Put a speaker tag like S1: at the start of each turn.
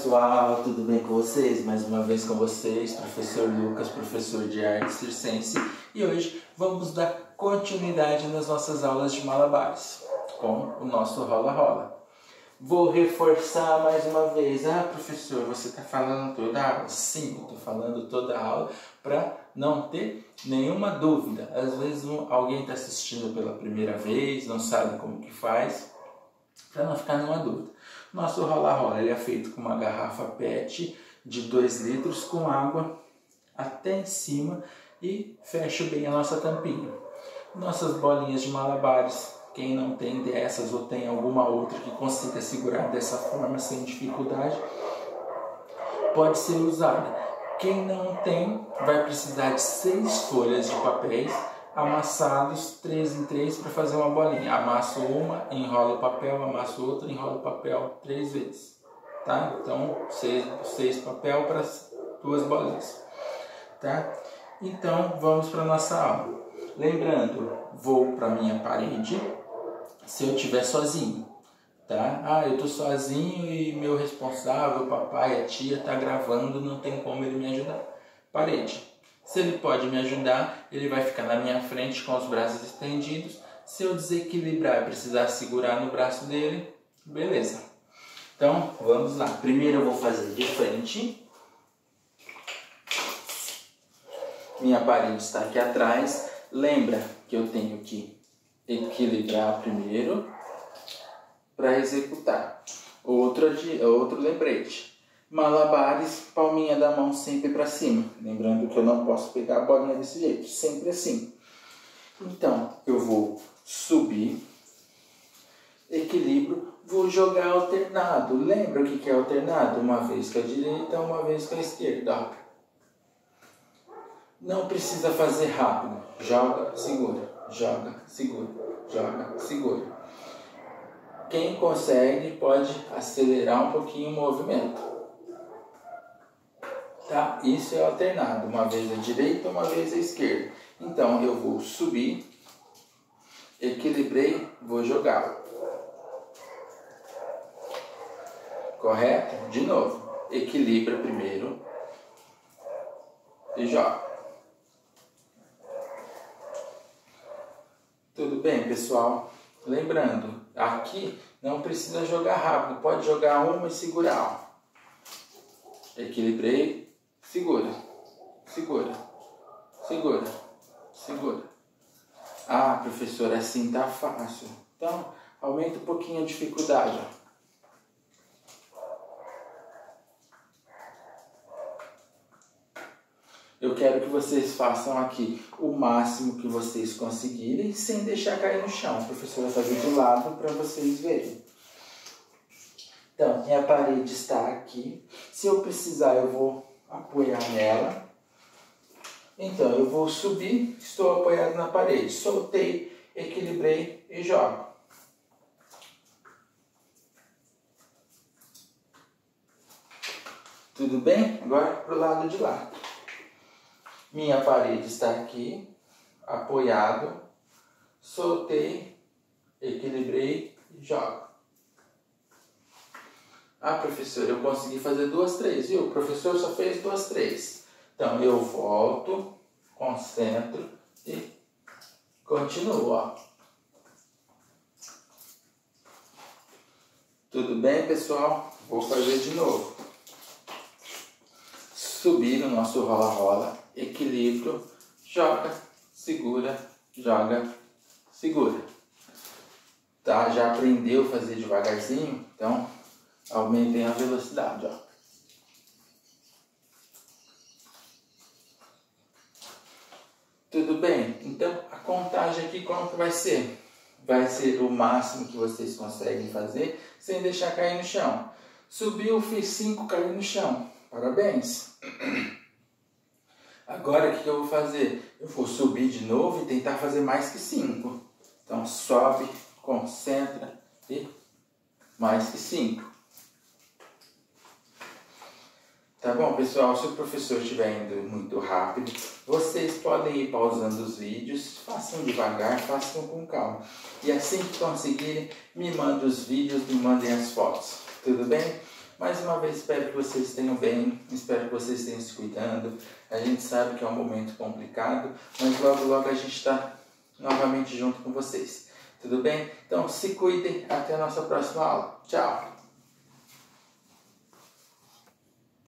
S1: pessoal, tudo bem com vocês? Mais uma vez com vocês, professor Lucas, professor de arte circense, e hoje vamos dar continuidade nas nossas aulas de malabares com o nosso rola-rola. Vou reforçar mais uma vez. Professor, você está falando toda a aula? Sim, eu estou falando toda a aula para não ter nenhuma dúvida. Às vezes alguém está assistindo pela primeira vez, não sabe como que faz, para não ficar nenhuma dúvida. Nosso rola-rola ele é feito com uma garrafa PET de 2 litros com água até em cima e fecha bem a nossa tampinha. Nossas bolinhas de malabares, quem não tem dessas ou tem alguma outra que consiga segurar dessa forma sem dificuldade, pode ser usada. Quem não tem vai precisar de 6 folhas de papéis amassados 3 em 3 para fazer uma bolinha. Amasso uma, enrola o papel, amasso outra, enrola o papel 3 vezes. Tá? Então, 6 papel para 2 bolinhas. Tá? Então, vamos para a nossa aula. Lembrando, vou para a minha parede se eu estiver sozinho. Tá? Eu estou sozinho e meu responsável, o papai, a tia, está gravando, não tem como ele me ajudar. Parede. Se ele pode me ajudar, ele vai ficar na minha frente com os braços estendidos. Se eu desequilibrar e precisar segurar no braço dele, beleza. Então, vamos lá. Primeiro eu vou fazer de frente. Minha parede está aqui atrás. Lembra que eu tenho que equilibrar primeiro para executar. Outro lembrete. Malabares, palminha da mão sempre para cima. Lembrando que eu não posso pegar a bolinha desse jeito, sempre assim. Então, eu vou subir, equilíbrio, vou jogar alternado. Lembra o que é alternado? Uma vez com a direita, uma vez com a esquerda. Não precisa fazer rápido. Joga, segura, joga, segura, joga, segura. Quem consegue pode acelerar um pouquinho o movimento. Tá? Isso é alternado, uma vez à direita, uma vez à esquerda. Então eu vou subir, equilibrei, vou jogar. Correto? De novo, equilibra primeiro e joga. Tudo bem, pessoal? Lembrando, aqui não precisa jogar rápido, pode jogar uma e segurar. Equilibrei. Segura, segura, segura, segura. Professor, assim tá fácil. Então, aumenta um pouquinho a dificuldade. Eu quero que vocês façam aqui o máximo que vocês conseguirem, sem deixar cair no chão. O professor vai fazer do lado para vocês verem. Então, minha parede está aqui. Se eu precisar, eu vou apoiar nela. Então eu vou subir, estou apoiado na parede, soltei, equilibrei e jogo. Tudo bem? Agora para o lado de lá. Minha parede está aqui, apoiado, soltei, equilibrei e jogo. Professor, eu consegui fazer 2, 3, viu? O professor só fez 2, 3. Então, eu volto, concentro e continuo, ó. Tudo bem, pessoal? Vou fazer de novo. Subir no nosso rola-rola, equilíbrio, joga, segura, joga, segura. Tá? Já aprendeu a fazer devagarzinho? Então, aumentem a velocidade, ó. Tudo bem? Então, a contagem aqui como que vai ser? Vai ser o máximo que vocês conseguem fazer sem deixar cair no chão. Subiu, fiz 5, caiu no chão. Parabéns! Agora, o que eu vou fazer? Eu vou subir de novo e tentar fazer mais que 5. Então, sobe, concentra e mais que 5. Tá bom, pessoal? Se o professor estiver indo muito rápido, vocês podem ir pausando os vídeos, façam devagar, façam com calma. E assim que conseguirem, me mandem os vídeos, me mandem as fotos. Tudo bem? Mais uma vez, espero que vocês tenham bem, espero que vocês tenham se cuidando. A gente sabe que é um momento complicado, mas logo, logo a gente está novamente junto com vocês. Tudo bem? Então, se cuidem. Até a nossa próxima aula. Tchau!